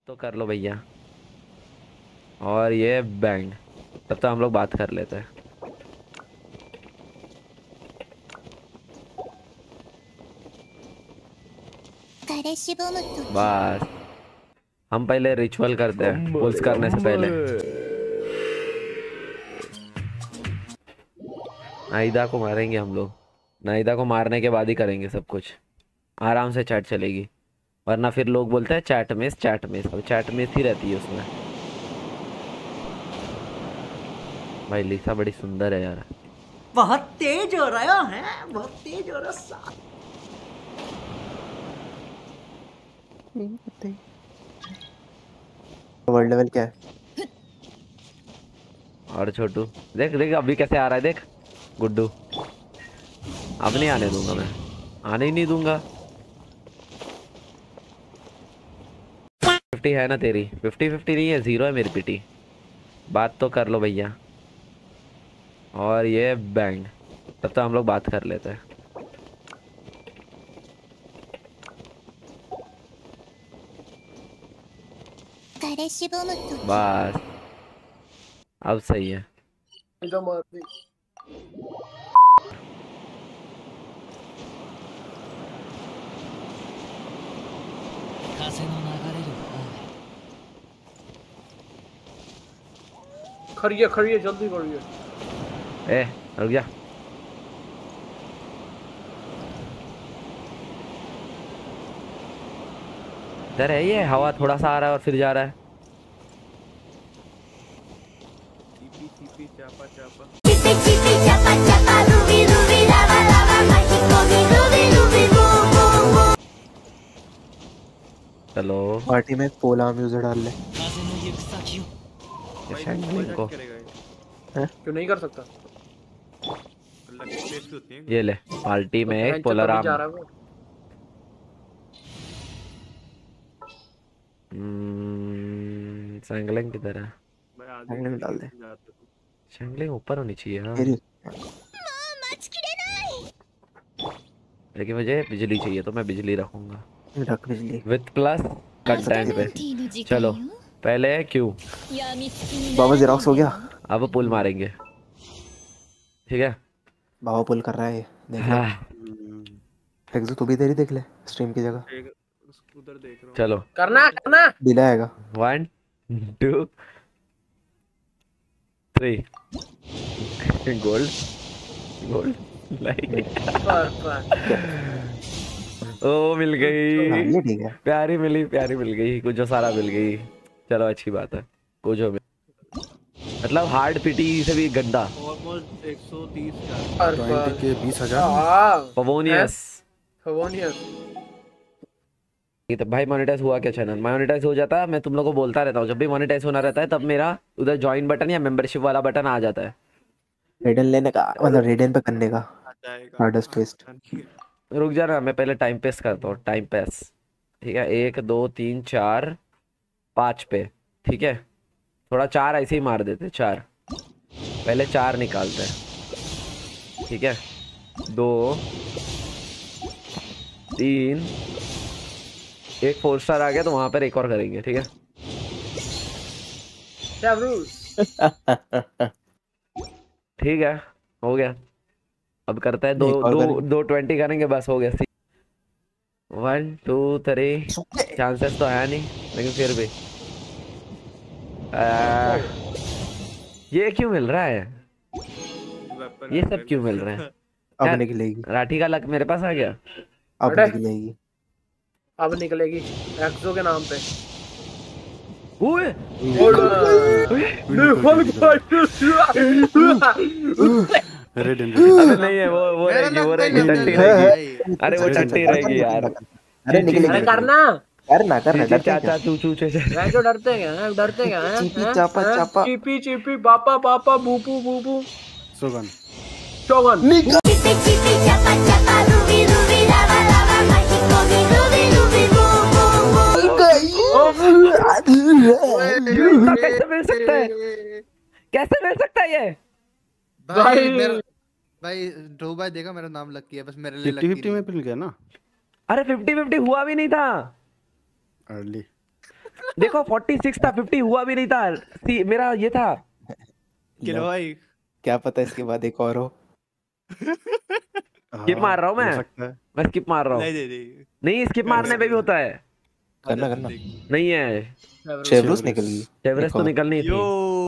तो कर लो भैया। और ये बैंड। तब तो हम लोग बात कर लेते हैं। बस हम पहले रिचुअल करते हैं पुल्स करने से पहले। नाइदा को मारेंगे हम लोग। नाइदा को मारने के बाद ही करेंगे सब कुछ। आराम से चैट चलेगी। वरना फिर लोग बोलते हैं चैट मिस चैट मिस। अब चैट मिस ही रहती है उसमें। भाई लिसा बड़ी सुंदर है यार। बहुत तेज हो रहा है, बहुत तेज हो रहा है। वर्ल्ड लेवल क्या है? और छोटू देख देख अभी कैसे आ रहा है देख। गुड्डू अब नहीं आने दूंगा मैं। आने ही नहीं दूंगा। 50 है ना तेरी? 50-50 नहीं है, 0 है मेरी पिटी। बात तो कर लो भैया। और ये बैंड। तब तो हम लोग बात कर लेते हैं। बस अब सही है। खड़िए खड़िए जल्दी करिए। ए रुक जा। इधर है ये हवा थोड़ा सा आ रहा है और फिर जा रहा है। चीपी चीपी चापा चापा। चलो पार्टी में पोला म्यूजिक डाल ले। शैंगलिंग को क्यों नहीं कर सकता? अल्लाह की टेस्ट होती है। ये ले पार्टी में एक पोलराम। जा रहा है वो। शैंगलिंग किधर है? भाई आगे शैंगलिंग डाल दे। जाते तो। शैंगलिंग ऊपर होनी चाहिए हाँ। तेरी लेकिन मुझे बिजली चाहिए तो मैं बिजली रखूंगा रख बिजली। विथ प्लस कंटेंट पे। चलो पहले क्यों। बाबा जेरोक्स हो गया। अब पुल मारेंगे ठीक है। बाबा पुल कर रहा है ये देख ले। हाँ एक्सो तू भी तेरी देख ले स्ट्रीम की जगह। उधर देख रहा हूँ। चलो करना करना। डिले आएगा। 1 2 3 गोल्ड गोल्ड लाइक। ओ मिल हाँ गई। ये ठीक है। प्यारी मिल गई कुछ जो सारा मिल गई। चलो अच्छी बात है। कुछ हो मतलब हार्ड पिटी से भी गंदा। ऑलमोस्ट 130 20 के 20,000 पवोनियस। पवोनियस ये तो भाई मोनेटाइज हुआ क्या? चैनल मोनेटाइज हो जाता है मैं तुम लोगों को बोलता रहता हूँ जब भी मोनेटाइज होना रहता है तब मेरा उधर ज्वाइन बटन या मेंबरशिप वाला बटन आ जाता है। रेडन लेने का मतलब रेडन पे करने का जाएगा। Hardest test. रुक जा ना मैं पहले टाइम पेस करता हूँ। टाइम पेस ठीक है 1 2 3 4 5 पे ठीक है। थोड़ा 4 ऐसे ही मार देते 4 पहले 4 निकालते हैं ठीक है। 2 3 एक 4 स्टार आ गया तो वहां पर एक और करेंगे ठीक है। ठीक है हो गया। अब करता है दो दो 20 करेंगे बस हो गया। 1 2 3 चांसेस तो है नहीं लेकिन फिर भी ये क्यों मिल रहा है? ये सब क्यों मिल रहा है? अब निकलेगी। राठी का लक मेरे पास आ गया। अब निकलेगी। अब निकलेगी एक्सो के नाम पे। ओए रेडन अरे नहीं है वो रहेगी टट्टी रहेगी। अरे वो टट्टी रहेगी यार। अरे निकलेगी। करना करना डरते चाचा तू चू जो डरते क्या डरते क्या चीपी चापा चापा चीपी चीपी पापा पापा बूपू बूपू सोगन शोगन कैसे मिल सकता है? कैसे मिल सकता है ये? भाई मेरा भाई ड्रो भाई देखा मेरा नाम लग गया बस मेरे लिए 50-50 में मिल गया ना। अरे 50-50 हुआ भी नहीं था। अर्ली देखो 46 था, 50 हुआ भी नहीं था। मेरा ये था। किलो भाई क्या पता इसके बाद एक और हो। स्किप मार रहा हूँ हो सकता है। मैं स्किप मार रहा हूँ। नहीं नहीं स्किप मारने पे भी होता है। करना करना। नहीं है। शेवरोस निकल गई। एवरेस्ट एक तो और। निकलनी थी। यो